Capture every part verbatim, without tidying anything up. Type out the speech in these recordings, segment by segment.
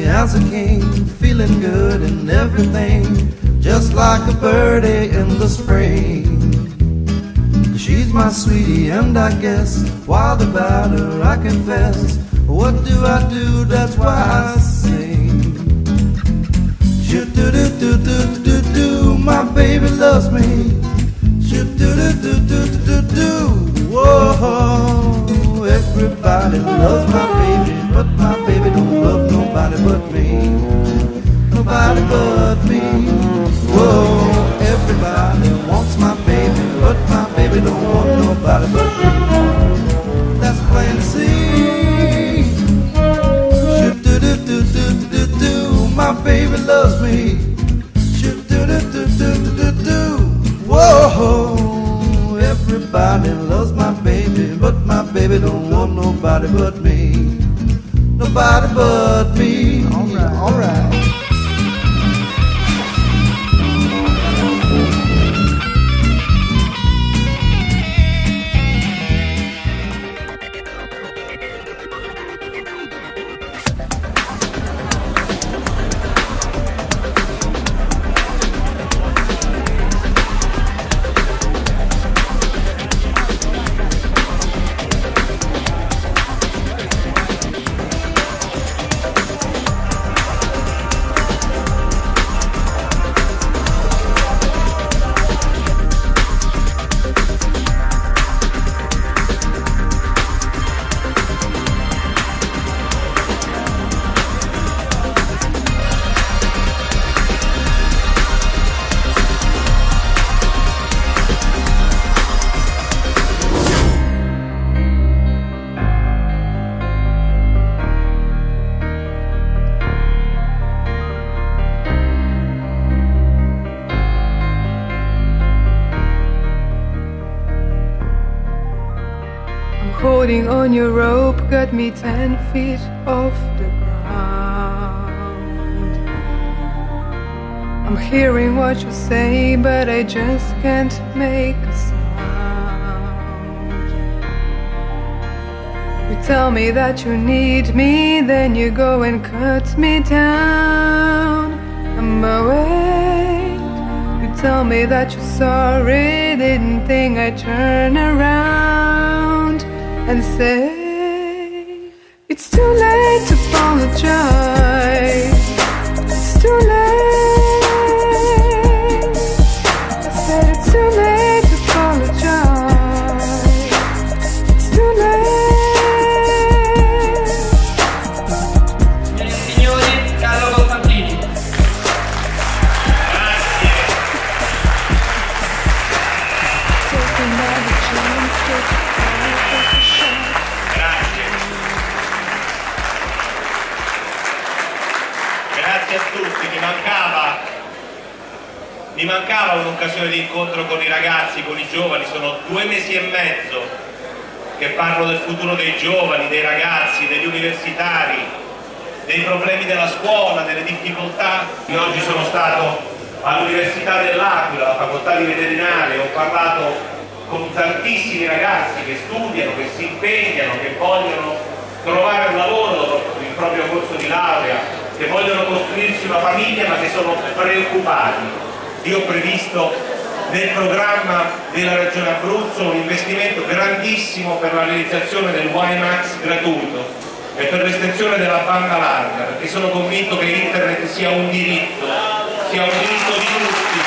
as a king, feeling good in everything, just like a birdie in the spring. She's my sweetie and I guess, wild about her I confess. What do I do, that's why I sing. Shoo-doo-doo-doo-doo-doo-doo, my baby loves me. Shoo-doo-doo-doo-doo-doo-doo, whoa. Everybody loves my baby, but my baby don't love nobody but me. Nobody but me. Whoa, everybody wants my baby, but my baby don't want nobody but me. That's plain to see. Shoo-doo-doo-doo-doo-doo, my baby loves me. Shoo-doo-doo-doo-doo-doo-doo, whoa, everybody loves my baby, but my baby don't want nobody but me. Nobody but me. All right, all right. Holding on your rope got me ten feet off the ground. I'm hearing what you say, but I just can't make a sound. You tell me that you need me, then you go and cut me down. I'm awake. You tell me that you're sorry, didn't think I'd turn around and say it's too late to apologize. It's too late. I said it's too late to apologize. It's too late. Signori, Carlo Costantini. Taking all the chances. Grazie a tutti, mi mancava, mi mancava un'occasione di incontro con i ragazzi, con i giovani. Sono due mesi e mezzo che parlo del futuro dei giovani, dei ragazzi, degli universitari, dei problemi della scuola, delle difficoltà. Io oggi sono stato all'Università dell'Aquila, alla facoltà di veterinaria, ho parlato con tantissimi ragazzi che studiano, che si impegnano, che vogliono trovare un lavoro dopo il proprio corso di laurea, che vogliono costruirsi una famiglia ma che sono preoccupati. Io ho previsto nel programma della Regione Abruzzo un investimento grandissimo per la realizzazione del WiMAX gratuito e per l'estensione della banda larga, perché sono convinto che internet sia un diritto, sia un diritto di tutti.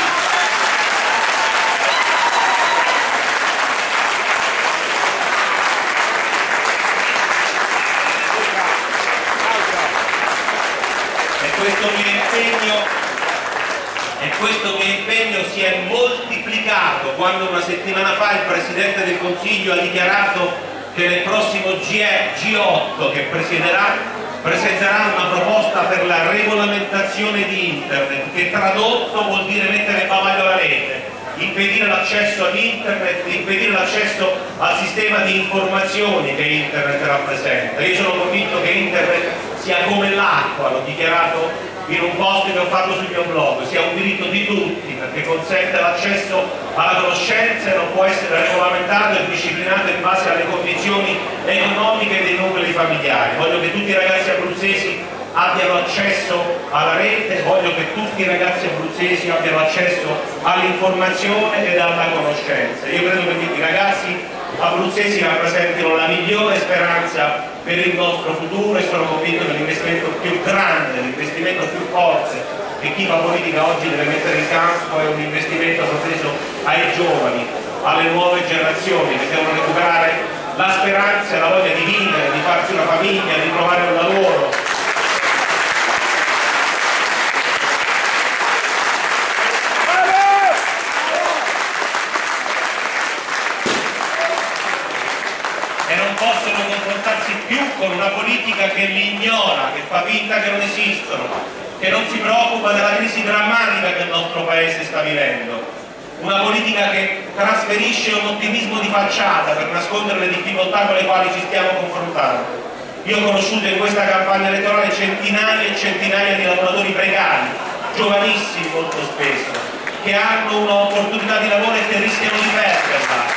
Questo mio impegno, e questo mio impegno si è moltiplicato quando una settimana fa il Presidente del Consiglio ha dichiarato che nel prossimo G otto che presiederà presenterà una proposta per la regolamentazione di Internet, che tradotto vuol dire mettere bavaglio alla rete, impedire l'accesso all'Internet, impedire l'accesso al sistema di informazioni che Internet rappresenta. Io sono convinto che Internet sia come l'acqua, l'ho dichiarato in un post che ho fatto sul mio blog, sia un diritto di tutti perché consente l'accesso alla conoscenza e non può essere regolamentato e disciplinato in base alle condizioni economiche dei nuclei familiari. Voglio che tutti i ragazzi abruzzesi abbiano accesso alla rete, voglio che tutti i ragazzi abruzzesi abbiano accesso all'informazione ed alla conoscenza. Io credo che i ragazzi abruzzesi rappresentino la migliore speranza per il nostro futuro e sono convinto che l'investimento più grande, l'investimento più forte che chi fa politica oggi deve mettere in campo è un investimento proteso ai giovani, alle nuove generazioni che devono recuperare la speranza e la voglia di vivere, di farsi una famiglia, di trovare un lavoro. E non possono confrontarsi più con una politica che li ignora, che fa finta che non esistono, che non si preoccupa della crisi drammatica che il nostro paese sta vivendo, una politica che trasferisce un ottimismo di facciata per nascondere le difficoltà con le quali ci stiamo confrontando. Io ho conosciuto in questa campagna elettorale centinaia e centinaia di lavoratori precari, giovanissimi molto spesso, che hanno un'opportunità di lavoro e che rischiano di perderla.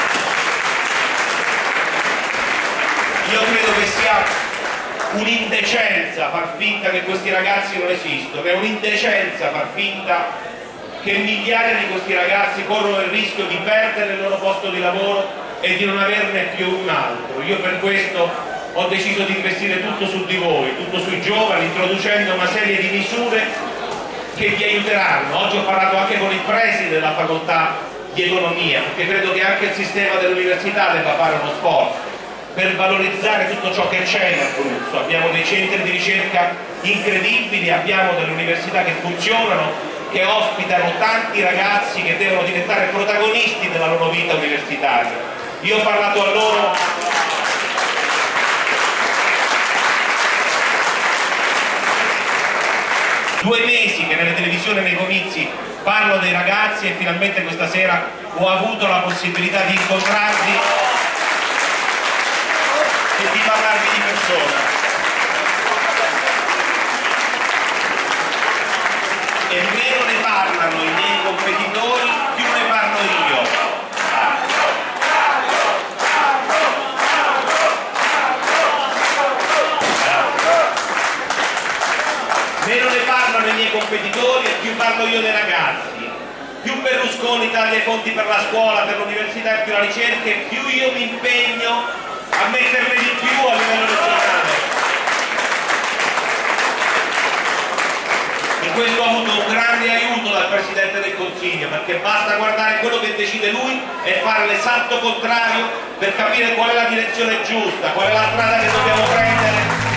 Io credo che sia un'indecenza far finta che questi ragazzi non esistono, è un'indecenza far finta che migliaia di questi ragazzi corrono il rischio di perdere il loro posto di lavoro e di non averne più un altro. Io per questo ho deciso di investire tutto su di voi, tutto sui giovani, introducendo una serie di misure che vi aiuteranno. Oggi ho parlato anche con il preside della facoltà di economia, perché credo che anche il sistema dell'università debba fare uno sforzo per valorizzare tutto ciò che c'è in Abruzzo. Abbiamo dei centri di ricerca incredibili, abbiamo delle università che funzionano, che ospitano tanti ragazzi che devono diventare protagonisti della loro vita universitaria. Io ho parlato a loro due mesi che nelle televisioni e nei comizi parlo dei ragazzi e finalmente questa sera ho avuto la possibilità di incontrarli e di parlarvi di persona. E meno ne parlano i miei competitori, più ne parlo io. Meno ne parlano i miei competitori e più parlo io dei ragazzi. Più Berlusconi taglia i fondi per la scuola, per l'università e più la ricerca, e più io mi impegno a metterne di più a livello regionale. In questo ho avuto un grande aiuto dal Presidente del Consiglio, perché basta guardare quello che decide lui e fare l'esatto contrario per capire qual è la direzione giusta, qual è la strada che dobbiamo prendere